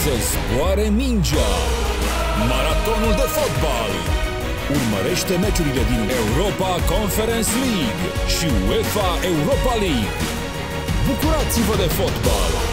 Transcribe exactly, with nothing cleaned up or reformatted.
să zboare mingea. Maratonul de fotbal. Urmărește meciurile din Europa Conference League și UEFA Europa League. Bucurați-vă de fotbal!